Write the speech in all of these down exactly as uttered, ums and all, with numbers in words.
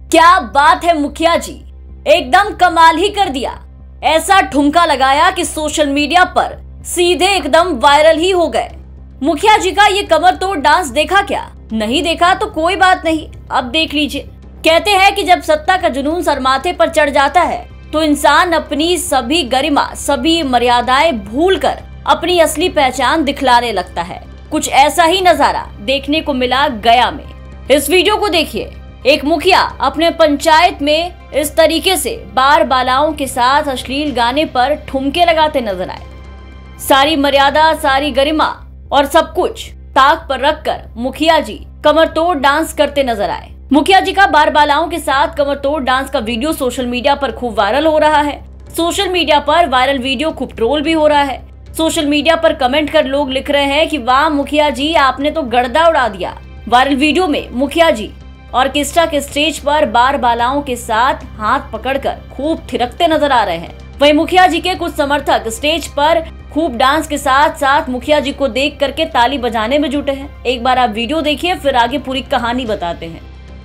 क्या बात है मुखिया जी, एकदम कमाल ही कर दिया। ऐसा ठुमका लगाया कि सोशल मीडिया पर सीधे एकदम वायरल ही हो गए। मुखिया जी का ये कमर तोड़ डांस देखा क्या? नहीं देखा तो कोई बात नहीं, अब देख लीजिए। कहते हैं कि जब सत्ता का जुनून सर माथे पर चढ़ जाता है तो इंसान अपनी सभी गरिमा, सभी मर्यादाएं भूलकर अपनी असली पहचान दिखलाने लगता है। कुछ ऐसा ही नजारा देखने को मिला गया में। इस वीडियो को देखिए। एक मुखिया अपने पंचायत में इस तरीके से बार बालाओं के साथ अश्लील गाने पर ठुमके लगाते नजर आए। सारी मर्यादा, सारी गरिमा और सब कुछ ताक पर रखकर मुखिया जी कमर तोड़ डांस करते नजर आए। मुखिया जी का बार बालाओं के साथ कमर तोड़ डांस का वीडियो सोशल मीडिया पर खूब वायरल हो रहा है। सोशल मीडिया पर वायरल वीडियो खूब ट्रोल भी हो रहा है। सोशल मीडिया पर कमेंट कर लोग लिख रहे हैं कि वाह मुखिया जी, आपने तो गर्दा उड़ा दिया। वायरल वीडियो में मुखिया जी ऑर्केस्ट्रा के स्टेज पर बार बालाओं के साथ हाथ पकड़कर खूब थिरकते नजर आ रहे हैं। वहीं मुखिया जी के कुछ समर्थक स्टेज पर खूब डांस के साथ साथ मुखिया जी को देख करके ताली बजाने में जुटे हैं। एक बार आप वीडियो देखिए, फिर आगे पूरी कहानी बताते हैं।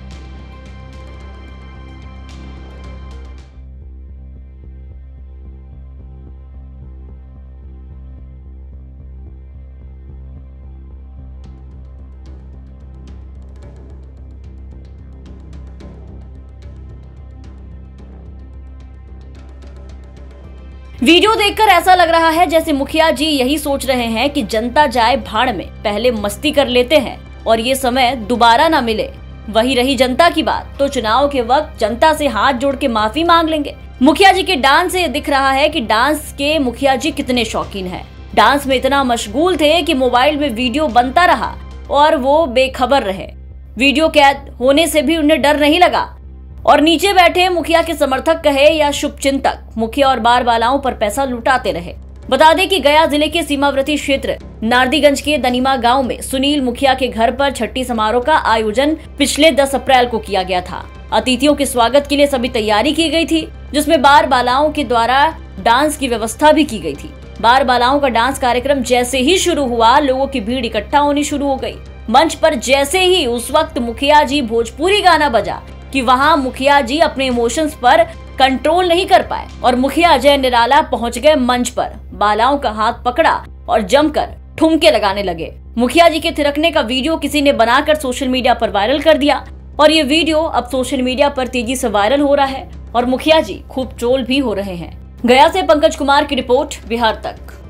वीडियो देखकर ऐसा लग रहा है जैसे मुखिया जी यही सोच रहे हैं कि जनता जाए भाड़ में, पहले मस्ती कर लेते हैं और ये समय दोबारा ना मिले। वही रही जनता की बात तो चुनाव के वक्त जनता से हाथ जोड़ के माफी मांग लेंगे। मुखिया जी के डांस से दिख रहा है कि डांस के मुखिया जी कितने शौकीन हैं। डांस में इतना मशगूल थे कि मोबाइल में वीडियो बनता रहा और वो बेखबर रहे। वीडियो कैद होने से भी उन्हें डर नहीं लगा और नीचे बैठे मुखिया के समर्थक कहे या शुभचिंतक मुखिया और बार बालाओं पर पैसा लुटाते रहे। बता दें कि गया जिले के सीमावर्ती क्षेत्र नारदीगंज के दनीमा गांव में सुनील मुखिया के घर पर छठी समारोह का आयोजन पिछले दस अप्रैल को किया गया था। अतिथियों के स्वागत के लिए सभी तैयारी की गई थी, जिसमें बार बालाओं के द्वारा डांस की व्यवस्था भी की गई थी। बार बालाओं का डांस कार्यक्रम जैसे ही शुरू हुआ, लोगों की भीड़ इकट्ठा होनी शुरू हो गई। मंच पर जैसे ही उस वक्त मुखिया जी भोजपुरी गाना बजा कि वहां मुखिया जी अपने इमोशंस पर कंट्रोल नहीं कर पाए और मुखिया अजय निराला पहुंच गए मंच पर, बालाओं का हाथ पकड़ा और जमकर ठुमके लगाने लगे। मुखिया जी के थिरकने का वीडियो किसी ने बनाकर सोशल मीडिया पर वायरल कर दिया और ये वीडियो अब सोशल मीडिया पर तेजी से वायरल हो रहा है और मुखिया जी खूब ट्रोल भी हो रहे हैं। गया से पंकज कुमार की रिपोर्ट, बिहार तक।